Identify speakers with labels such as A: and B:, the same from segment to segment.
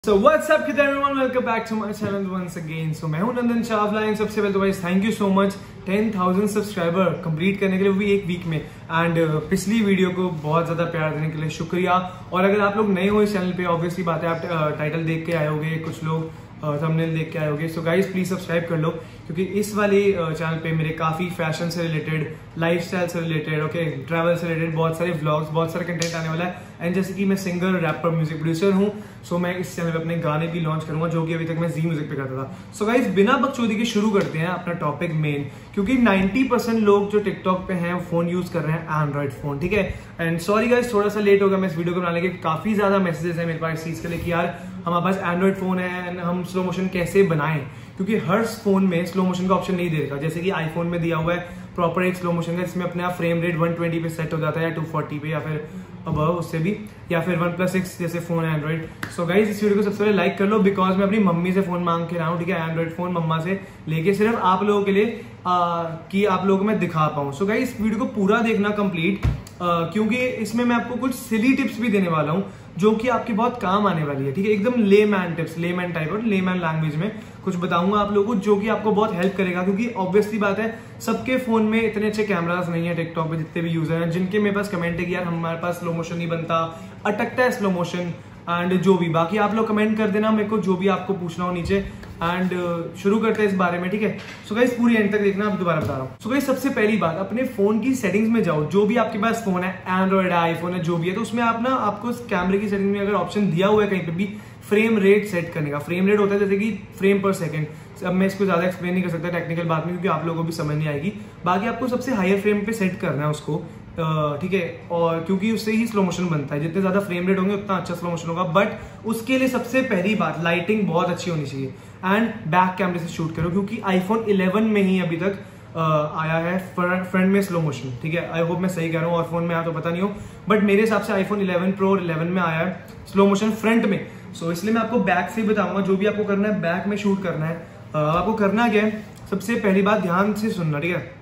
A: So what's up kid everyone, welcome back to my channel once again. So मैं हूं नंदन चावला। सबसे पहले तो भाई thank you so much 10,000 subscriber complete करने के लिए, वो भी एक वीक में। एंड पिछली वीडियो को बहुत ज्यादा प्यार देने के लिए शुक्रिया। और अगर आप लोग नए हो इस चैनल पे, ऑब्वियसली बात है आप टाइटल देख के आए होगे, कुछ लोग थंबनेल देख के आए होगे। सो गाइज प्लीज सब्सक्राइब कर लो, क्योंकि इस वाले चैनल पे मेरे काफी फैशन से रिलेटेड, लाइफस्टाइल से रिलेटेड, ओके, ट्रैवल से रिलेटेड बहुत सारे व्लॉग्स, बहुत सारे कंटेंट आने वाला है। एंड जैसे कि मैं सिंगर, रैपर, म्यूजिक प्रोड्यूसर हूँ, सो मैं इस चैनल पे अपने गाने भी लॉन्च करूंगा, जो कि अभी तक मैं जी म्यूजिक पे करता था। सो गाइज बिना बकचोदी के शुरू करते हैं अपना टॉपिक मेन, क्योंकि 90% लोग जो टिकटॉक पे हैं वो फोन यूज कर रहे हैं एंड्रॉइड फोन, ठीक है। एंड सॉरी गाइज थोड़ा सा लेट हो गया मैं इस वीडियो को बनाने के, काफी ज्यादा मैसेजेस है मेरे पास इस चीज के लिए कि यार हमारे पास एंड्रॉइड फोन है एंड हम स्लो मोशन कैसे बनाएं, क्योंकि हर फोन में स्लो मोशन का ऑप्शन नहीं दे रखा। जैसे कि आईफोन में दिया हुआ है प्रॉपर एक स्लो मोशन का, इसमें अपने आप फ्रेम रेट 120 पे सेट हो जाता है, या 240 पे, या फिर अबव उससे भी, या फिर 1+6 जैसे फोन है एंड्रॉइड। सो गाइज इस वीडियो को सबसे पहले लाइक कर लो, बिकॉज मैं अपनी मम्मी से फोन मांग के रहा हूँ, ठीक है, एंड्रॉइड फोन मम्मा से लेके, सिर्फ आप लोगों के लिए कि आप लोगों को मैं दिखा पाऊँ। सो गाइज इस वीडियो को पूरा देखना कंप्लीट, क्योंकि इसमें मैं आपको कुछ सिली टिप्स भी देने वाला हूँ जो कि आपकी बहुत काम आने वाली है, ठीक है। एकदम लेमैन टिप्स, लेमैन टाइप और लेमैन लैंग्वेज में कुछ बताऊंगा आप लोगों को, जो कि आपको बहुत हेल्प करेगा। क्योंकि ऑब्वियसली बात है सबके फोन में इतने अच्छे कैमरास नहीं है, टिकटॉक पे जितने भी यूजर हैं, जिनके मेरे पास कमेंट है कि यार हमारे पास स्लो मोशन नहीं बनता, अटकता है स्लो मोशन, एंड जो भी बाकी आप लोग कमेंट कर देना मेरे को, जो भी आपको पूछना हो नीचे। एंड शुरू करते हैं इस बारे में, ठीक है। सो गाइस पूरी एंड तक देखना, आप दोबारा बता रहा हूँ। सो गाइस सबसे पहली बात, अपने फोन की सेटिंग्स में जाओ, जो भी आपके पास फोन है, एंड्रॉइड है, आईफोन है, जो भी है, तो उसमें आप ना, आपको कैमरे की सेटिंग में अगर ऑप्शन दिया हुआ है कहीं पे भी फ्रेम रेट सेट करने का, फ्रेम रेट होता है जैसे कि फ्रेम पर सेकंड। अब मैं इसको ज्यादा एक्सप्लेन नहीं कर सकता टेक्निकल बात में, क्योंकि आप लोगों को भी समझ नहीं आएगी। बाकी आपको सबसे हायर फ्रेम पे सेट करना है उसको, ठीक है, और क्योंकि उससे ही स्लो मोशन बनता है, जितने ज्यादा फ्रेम रेट होंगे उतना अच्छा स्लो मोशन होगा। बट उसके लिए सबसे पहली बात, लाइटिंग बहुत अच्छी होनी चाहिए एंड बैक कैमरे से शूट करो, क्योंकि आईफोन 11 में ही अभी तक आया है फ्रंट में स्लो मोशन, ठीक है। आई होप मैं सही कह रहा हूँ, और फोन में आया तो पता नहीं हो, बट मेरे हिसाब से आईफोन 11 प्रो और 11 में आया है स्लो मोशन फ्रंट में। सो इसलिए मैं आपको बैक से बताऊंगा, जो भी आपको करना है बैक में शूट करना है। आपको करना क्या है, सबसे पहली बात ध्यान से सुनना, ठीक है।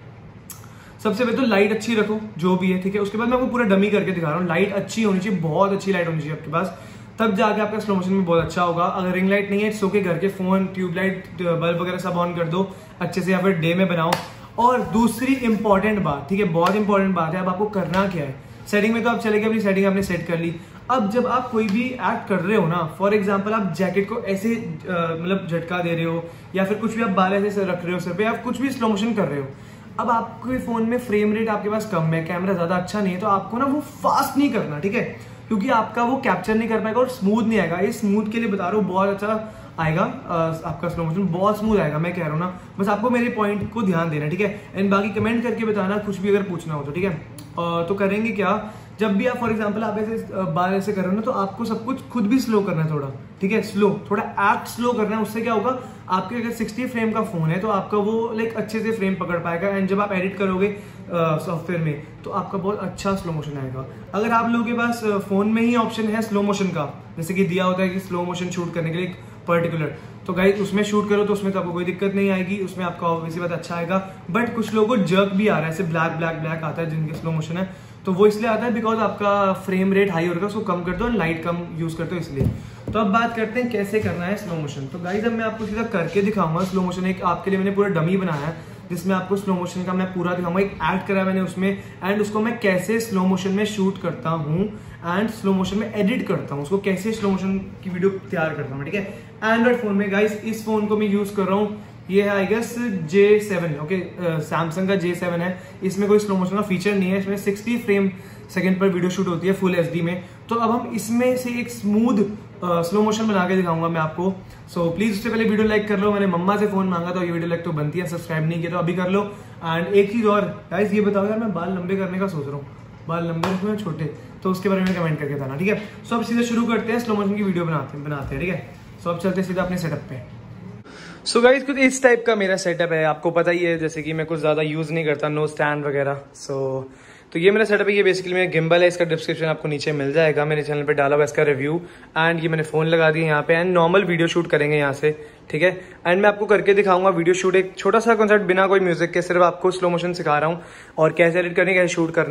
A: सबसे पहले तो लाइट अच्छी रखो जो भी है, ठीक है। उसके बाद मैं आपको पूरा डमी करके दिखा रहा हूँ। लाइट अच्छी होनी चाहिए, बहुत अच्छी लाइट होनी चाहिए आपके पास, तब जाके आपका स्लो मोशन में बहुत अच्छा होगा। अगर रिंग लाइट नहीं है, सो के घर के फोन, ट्यूबलाइट, बल्ब वगैरह सब ऑन कर दो अच्छे से, या फिर डे में बनाओ। और दूसरी इंपॉर्टेंट बात, ठीक है, बहुत इंपॉर्टेंट बात है, अब आपको करना क्या है। सेटिंग में तो आप चले गए, अपनी सेटिंग आपने सेट कर ली। अब जब आप कोई भी एक्ट कर रहे हो ना, फॉर एग्जाम्पल आप जैकेट को ऐसे मतलब झटका दे रहे हो, या फिर कुछ भी आप बाल ऐसे रख रहे हो सर पे, आप कुछ भी स्लो मोशन कर रहे हो। अब आपके फोन में फ्रेम रेट आपके पास कम है, कैमरा ज्यादा अच्छा नहीं है, तो आपको ना वो फास्ट नहीं करना, ठीक है, क्योंकि आपका वो कैप्चर नहीं कर पाएगा और स्मूथ नहीं आएगा। ये स्मूथ के लिए बता रहा हूँ, बहुत अच्छा आएगा आपका स्लो मोशन, बहुत स्मूथ आएगा, मैं कह रहा हूँ ना। बस आपको मेरे पॉइंट को ध्यान देना, ठीक है। एंड बाकी कमेंट करके बताना कुछ भी अगर पूछना हो तो, ठीक है। तो करेंगे क्या, जब भी आप फॉर एग्जांपल आप ऐसे बाल ऐसे कर रहे हो ना, तो आपको सब कुछ खुद भी स्लो करना है थोड़ा, ठीक है, स्लो, थोड़ा एक्ट स्लो करना है। उससे क्या होगा, आपके अगर 60 फ्रेम का फोन है तो आपका वो लाइक अच्छे से फ्रेम पकड़ पाएगा, एंड जब आप एडिट करोगे सॉफ्टवेयर में तो आपका बहुत अच्छा स्लो मोशन आएगा। अगर आप लोगों के पास फोन में ही ऑप्शन है स्लो मोशन का, जैसे कि दिया होता है कि स्लो मोशन शूट करने के लिए पर्टिकुलर, तो गाइस उसमें शूट करो, तो उसमें तो आपको कोई दिक्कत नहीं आएगी, उसमें आपका ऑब्वियसली बात अच्छा आएगा। बट कुछ लोगों को जर्क भी आ रहा है, ऐसे ब्लैक ब्लैक ब्लैक आता है जिनके स्लो मोशन है, तो वो इसलिए आता है बिकॉज आपका फ्रेम रेट हाई होगा, उसको कम कर दो, लाइट कम यूज करते हो इसलिए। तो अब बात करते हैं कैसे करना है स्लो मोशन। तो गाइस अब मैं आपको सीधा करके दिखाऊंगा स्लो मोशन। एक आपके लिए मैंने पूरा डमी बनाया है, जिसमें आपको स्लो मोशन का मैं पूरा दिखाऊंगा, एक ऐड करा मैंने उसमें, एंड उसको मैं कैसे स्लो मोशन में शूट करता हूँ एंड स्लो मोशन में एडिट करता हूँ, उसको कैसे स्लो मोशन की वीडियो तैयार करता हूँ, ठीक है। एंड्रॉइड फोन में गाइस, इस फोन को मैं यूज कर रहा हूँ, ये है I guess J7, okay, Samsung का J7 है। इसमें कोई स्लो मोशन का फीचर नहीं है, इसमें 60 फ्रेम सेकंड पर वीडियो शूट होती है फुल HD में। तो अब हम इसमें से एक स्मूथ स्लो मोशन बना के दिखाऊंगा मैं आपको। सो प्लीज उससे पहले वीडियो लाइक कर लो, मैंने मम्मा से फोन मांगा तो ये वीडियो लाइक तो बनती है, सब्सक्राइब नहीं किया तो अभी कर लो। एंड एक चीज और गाइस, ये बताओ यार मैं बाल लंबे करने का सोच रहा हूँ, बाल लंबे रखूं या छोटे, तो उसके बारे में कमेंट करके बताना, ठीक है। सो अब सीधे शुरू करते हैं, स्लो मोशन की वीडियो बनाते हैं, ठीक है। सो अब चलते हैं सीधा अपने सेटअप पे। सो गाइस कुछ इस टाइप का मेरा सेटअप है, आपको पता ही है, जैसे कि मैं कुछ ज्यादा यूज नहीं करता, नो स्टैंड वगैरह। तो ये मेरा सेटअप है, ये बेसिकली मेरा गिम्बल है, इसका डिस्क्रिप्शन आपको नीचे मिल जाएगा, मेरे चैनल पे डाला हुआ इसका रिव्यू। एंड ये मैंने फोन लगा दिया यहाँ पे, एंड नॉर्मल वीडियो शूट करेंगे यहाँ से, ठीक है। एंड मैं आपको करके दिखाऊंगा वीडियो शूट, एक छोटा सा कॉन्सेप्ट बिना कोई म्यूजिक के, सिर्फ आपको स्लो मोशन सिखा रहा हूँ और कैसे एडिट करनी, कैसे शूट करना है।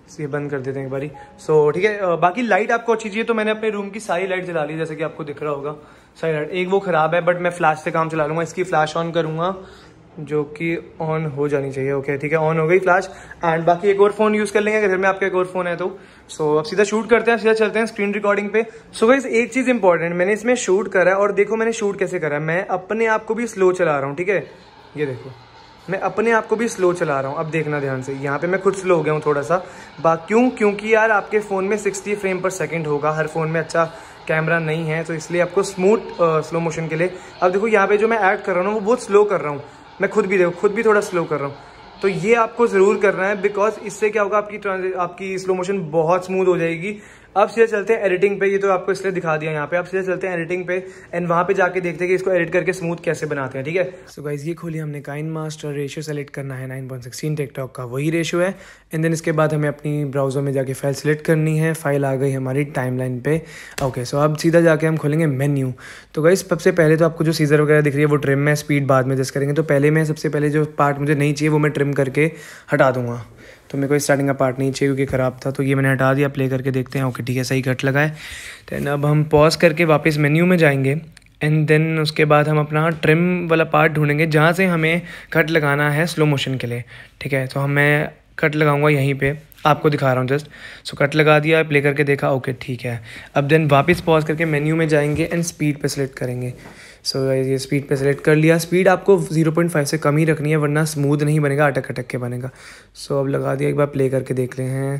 A: ये बंद कर देते हैं एक बारी। सो ठीक है, बाकी लाइट आपको अच्छी चाहिए तो मैंने अपने रूम की सारी लाइट जला ली, जैसे कि आपको दिख रहा होगा सारी लाइट। एक वो खराब है बट मैं फ्लैश से काम चला लूँगा। इसकी फ्लैश ऑन करूँगा जो कि ऑन हो जानी चाहिए। ओके ठीक है, ऑन हो गई फ्लैश। एंड बाकी एक और फ़ोन यूज़ कर लेंगे अगर घर में आपका एक और फ़ोन है तो। सो अब सीधा शूट करते हैं, सीधा चलते हैं स्क्रीन रिकॉर्डिंग पे। सो गाइस एक चीज़ इंपॉर्टेंट, मैंने इसमें शूट करा है और देखो मैंने शूट कैसे करा है। मैं अपने आप को भी स्लो चला रहा हूँ, ठीक है, ये देखो मैं अपने आप को भी स्लो चला रहा हूँ। अब देखना ध्यान से, यहाँ पे मैं खुद स्लो हो गया हूँ थोड़ा सा। क्योंकि यार आपके फ़ोन में 60 फ्रेम पर सेकेंड होगा, हर फ़ोन में अच्छा कैमरा नहीं है, तो इसलिए आपको स्मूथ स्लो मोशन के लिए। अब देखो यहाँ पे जो मैं ऐड कर रहा हूँ वो बहुत स्लो कर रहा हूँ, मैं खुद भी थोड़ा स्लो कर रहा हूँ। तो ये आपको ज़रूर करना है, बिकॉज इससे क्या होगा, आपकी स्लो मोशन बहुत स्मूथ हो जाएगी। अब सीधे चलते हैं एडिटिंग पे, ये तो आपको इसलिए दिखा दिया यहाँ पे। अब सीधे चलते हैं एडिटिंग पे एंड वहाँ पे जाके देखते हैं कि इसको एडिट करके स्मूथ कैसे बनाते हैं, ठीक है। सो गाइस ये खोलिए हमने काइनमास्टर, रेशियो सेलेक्ट करना है 9:16 टिकटॉक का वही रेशियो है। एंड देन इसके बाद हमें अपनी ब्राउजर में जाके फाइल सेलेक्ट करनी है। फाइल आ गई हमारी टाइमलाइन पे। ओके सो अब सीधा जाके हम खोलेंगे मेन्यू। तो गाइस सबसे पहले तो आपको जो सीजर वगैरह दिख रही है वो ट्रिम है, स्पीड बाद में एडजस्ट करेंगे। तो पहले मैं सबसे पहले जो पार्ट मुझे नहीं चाहिए वो मैं ट्रिम करके हटा दूंगा। तो मेरे को स्टार्टिंग का पार्ट नहीं चाहिए क्योंकि ख़राब था, तो ये मैंने हटा दिया। प्ले करके देखते हैं। ओके ठीक है, सही कट लगा है। देन अब हम पॉज करके वापस मेन्यू में जाएंगे एंड देन उसके बाद हम अपना ट्रिम वाला पार्ट ढूंढेंगे जहाँ से हमें कट लगाना है स्लो मोशन के लिए, ठीक है। तो मैं कट लगाऊंगा यहीं पे, आपको दिखा रहा हूँ जस्ट। सो कट लगा दिया, प्ले करके देखा, ओके ठीक है। अब देन वापस पॉज करके मेन्यू में जाएंगे एंड स्पीड पे सेलेक्ट करेंगे। सो ये स्पीड पे सेलेक्ट कर लिया। स्पीड आपको 0.5 से कम ही रखनी है वरना स्मूथ नहीं बनेगा, अटक अटक के बनेगा। सो अब लगा दिया, एक बार प्ले करके देख ले हैं।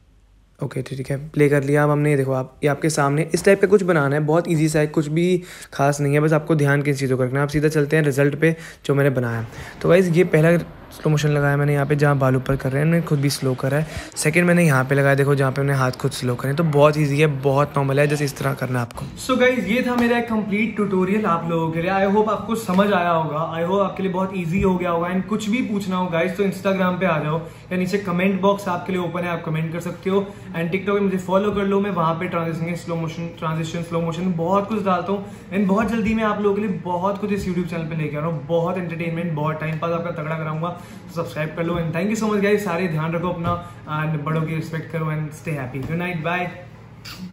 A: ओके ठीक है, प्ले कर लिया। अब हमने देखो आप, ये आपके सामने इस टाइप का कुछ बनाना है, बहुत इजी सा है, कुछ भी खास नहीं है, बस आपको ध्यान किन चीज़ों का रखना है। आप सीधा चलते हैं रिजल्ट पे जो मैंने बनाया। तो गाइस ये पहला स्लो मोशन लगाया मैंने यहाँ पे जहाँ बाल ऊपर कर रहे हैं, मैंने खुद भी स्लो करा है। सेकंड मैंने यहाँ पे लगाया, देखो जहाँ पे मैंने हाथ खुद स्लो करें। तो बहुत इजी है, बहुत नॉर्मल है, जस्ट इस तरह करना है आपको। सो गाइस ये था मेरा कंप्लीट ट्यूटोरियल आप लोगों के लिए। आई होप आपको समझ आया होगा, आई होप आपके लिए बहुत ईजी हो गया होगा। एंड कुछ भी पूछना हो गाइस तो इंस्टाग्राम पे आ जाओ या नीचे कमेंट बॉक्स आपके लिए ओपन है, आप कमेंट कर सकते हो। एंड टिकटॉक में मुझे फॉलो कर लो, मैं वहाँ पे ट्रांजिशन स्लो मोशन बहुत कुछ डालता हूँ। एंड बहुत जल्दी मैं आप लोगों के लिए बहुत कुछ इस यूट्यूब चैनल पे लेके आ रहा हूँ, बहुत एंटरटेनमेंट, बहुत टाइम पास आपका तगड़ा कराऊंगा। सब्सक्राइब कर लो and thank you so much guys. सारे ध्यान रखो अपना एंड बड़ों की रिस्पेक्ट करो and stay happy. Good night, bye.